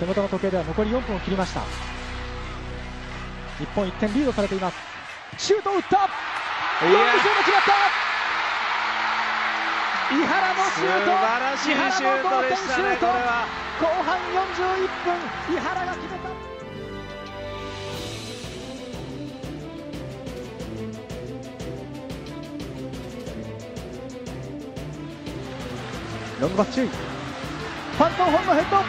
手元の時計では残り4分を切りました。日本1点リードされています。シュートを打った。ロングシュート決まった。井原のシュート、 素晴らしいシュートでしたね。これは後半41分、井原が決めた。ロングパス注意。ファントンホンのヘッド、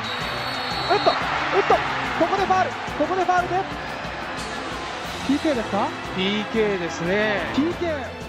ここでファウルで PK ですか？ PK ですね。 PK